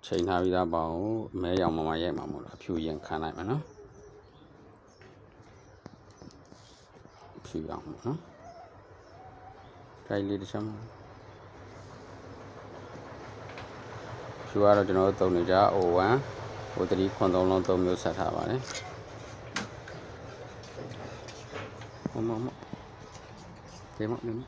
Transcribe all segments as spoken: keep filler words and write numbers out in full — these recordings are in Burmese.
ချိန်ထားပြီးသားပေါင်းမဲရောင်မမရိုက်မှာမို့လို့အဖြူရင်ခံလိုက်မယ်နော်အဖြူရောင်နော်တိုင်းလေးတစ်ချက်မှာဖြူကတော့ကျွန်တော်တို့သုံးနေကြ O 1 O 3 ခွန်သုံးလုံးသုံးမျိုးဆက်ထားပါတယ်မမမဒီမနေ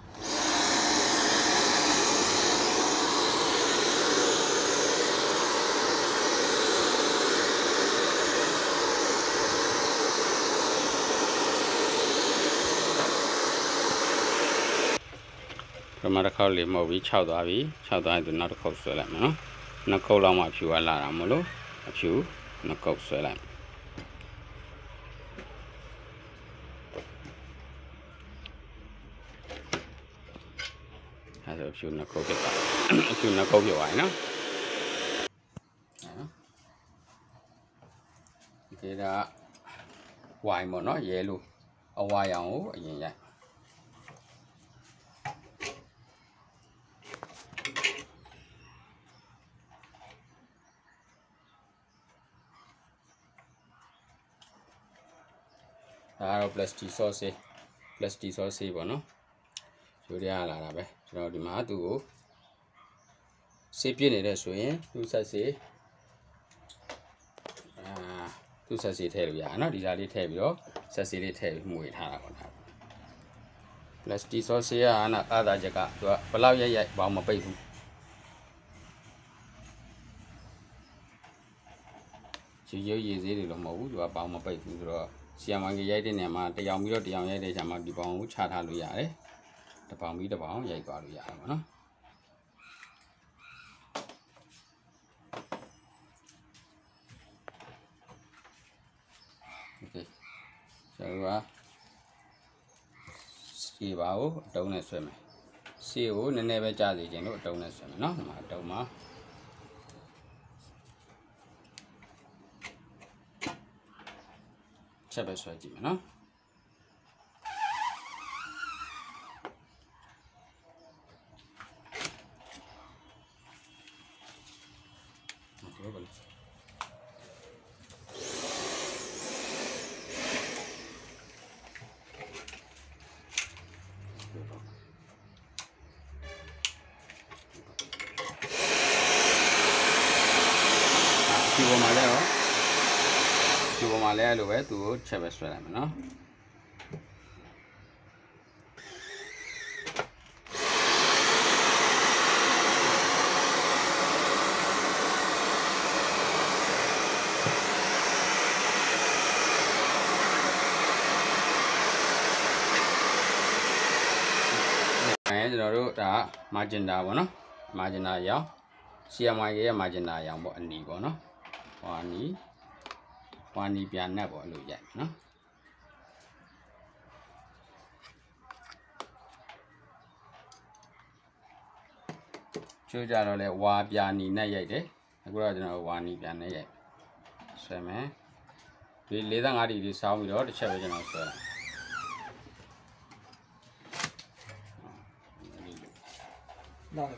ပမာတစ်ခေါက်လေးမဟုတ်ပြီး၆သွားပြီ၆သွားရင်သူနောက်တစ်ခေါက်ဆွဲလိုက်မယ်နော်နှစ်ခေါက်လောက်မှအဖြူကလာတာမလို့အဖြူနှစ်ခေါက်ဆွဲလိုက်အဲဒါအဖြူနှစ်ခေါက်ဖြစ်သွားအဖြူနှစ်ခေါက်ဖြစ်သွားပြီနော်ဒီကဝိုင်ပေါ့နော်ရဲလို့အဝါရောင်ကိုအရင်ရိုက်ဒါကတော့ plastisol ဆေး plastisol ဆေးပေါ့နော်ယူရလာတာပဲကျွန်တော်ဒီမှာသူ့ကိုဆေးပြည့်နေတဲ့ဆိုရင်သူ့ဆက်ဆေးအာသူ့ဆက်ဆေးထည့်လို့ရအောင်နော်ဒီဓာတ်လေးထည့်ပြီးတော့ဆက်ဆေးလေးထည့်ပြီးမှုေထားတာပေါ့ဒါ plastisol ဆေးကနာအာသာချက်ကသူကဘလောက်ရိုက်ရိုက်ဘာမှမပိတ်ဘူးချီရွရည်ဆေးတွေတော့မဟုတ်ဘူးသူကဘာမှမပိတ်ဘူးဆိုတော့C M Y K ရိုက်တဲ့နေရာမှာတရောင်ပြီးတော့တရောင်ရိုက်တဲ့နေရာမှာဒီပေါင်ကိုချထားလို့ရတယ်။တစ်ပေါင်ပြီးတစ်ပေါင်ရိုက်သွားလို့ရတယ်ပေါ့နော်။ Okay ကျွန်တော်ကစီပါကိုအတုံးနဲ့ဆွဲမယ်။စီကိုနည်းနည်းပဲကြားစေချင်လို့အတုံးနဲ့ဆွဲမယ်နော်။ဒီမှာအတုံးမှာချက်ပဲဆွဲကြည့်မယ်နော်ဒီလိုပဲဒီပေါ်မှာလည်းဒီပေါ်မှာလည်းလိုပဲသူကိုချက်ပဲဆွဲလိုက်မယ်နော်အဲကျွန်တော်တို့ဒါ magenta ပေါ့နော် magenta ရောင် C M Y K ရဲ့ magenta ရောင်ပေါ့အနီပေါ့နော်ဟောအနီဟောအနီပြန်နဲ့ပေါ့လို့ရိုက်နော်ချိုးကြတော့လဲဝါပြာနီနဲ့ရိုက်တယ်အခုတော့ကျွန်တော်ဝါနီပြန်နဲ့ရိုက်ဆွဲမယ်ဒီ၄၅ဒီဒီစောင်းပြီးတော့တစ်ချက်ပဲကျွန်တော်ဆွဲလိုက်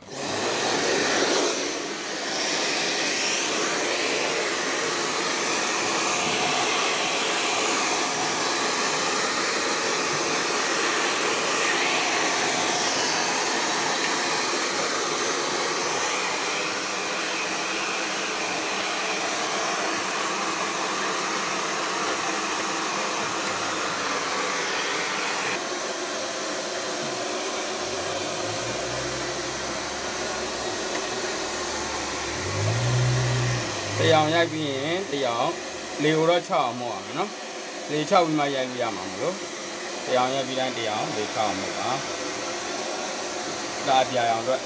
တရားရိုက်ပြီးရင်တရားလေကိုတော့၆အောင်မို့အောင်နော်လေ၆ပြီးမှရိုက်ပြီးရမှာမလို့တရားရိုက်ပြီးတိုင်းတရားလေ၆အောင်မို့ပါဒါပြအောင်အတွက်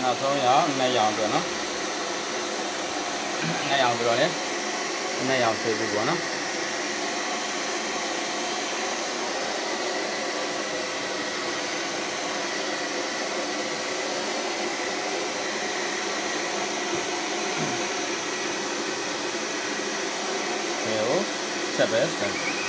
နောက်ဆုံးရောက်နှစ်ရောင်ပြနော်နှစ်ရောင်ပြတော့လေနှစ်ရောင်ဆွေးဖို့ပေါ့နော်ဆက်ပဲဆက်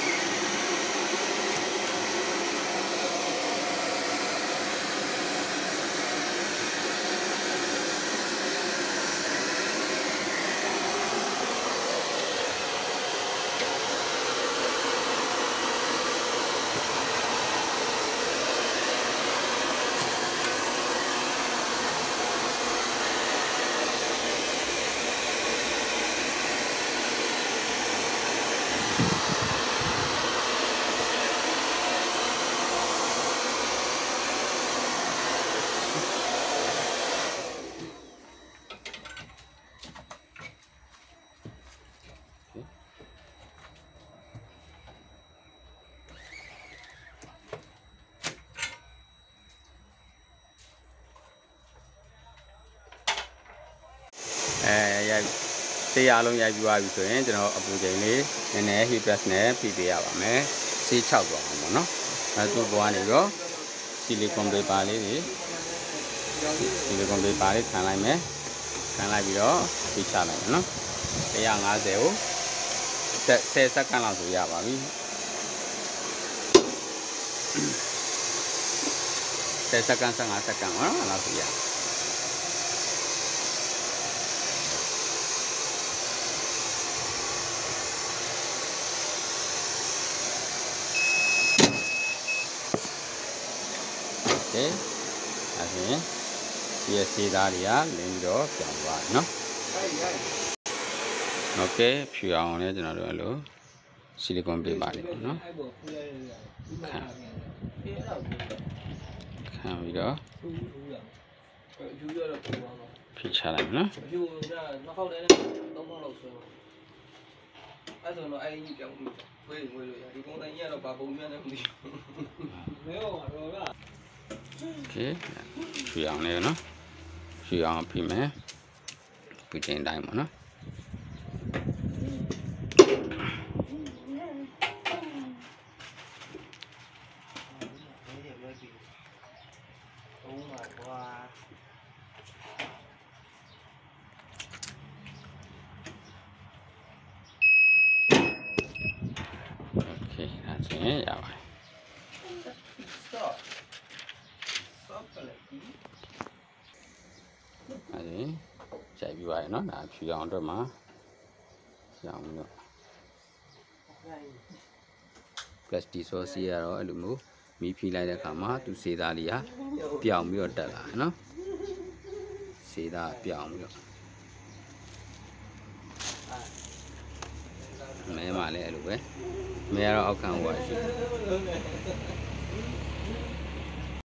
အဲရိုက်တရားလုံးရိုက်ပြီးသွားပြီဆိုရင်ကျွန်တော်အပူချိန်လေးနည်းနည်း heat press နဲ့ဖိပေးရပါမယ်ဆေးချောက်သွားအောင်ပေါ့နော်အဲသူ့ဘွားနေတော့ဆီလီကွန်ပေပါလေးတွေဆီလီကွန်ပေပါလေးခံလိုက်မယ်ခံလိုက်ပြီးတော့ဖိချလိုက်မယ်နော်one fiftyကိုtenစက္ကန့်လောက်ဆိုရပါပြီtenစက္ကန့်fifteenစက္ကန့်ပေါ့နော်အဲ့လောက်ဆိုရOkay, again, yes, see that here, lend off, no? Okay, few on it, no, silicon paper, no? Can we go? Picture, no? I don't know, I need to wait, you go to hear about Okay, few on there, no? Few on pime, put in diamond, no? Okay, that's it, yeah. Stop. Đấy, chạy như vậy nó đã phi on rồi mà, dòng nữa, plastisol xia rồi được mũ, mi phi lại là cả má tu xia ra đi á, biểu miêu trở lại nó, xia ra biểu miêu, mẹ mà lại được đấy, mẹ nó ăn khang hoài chứ.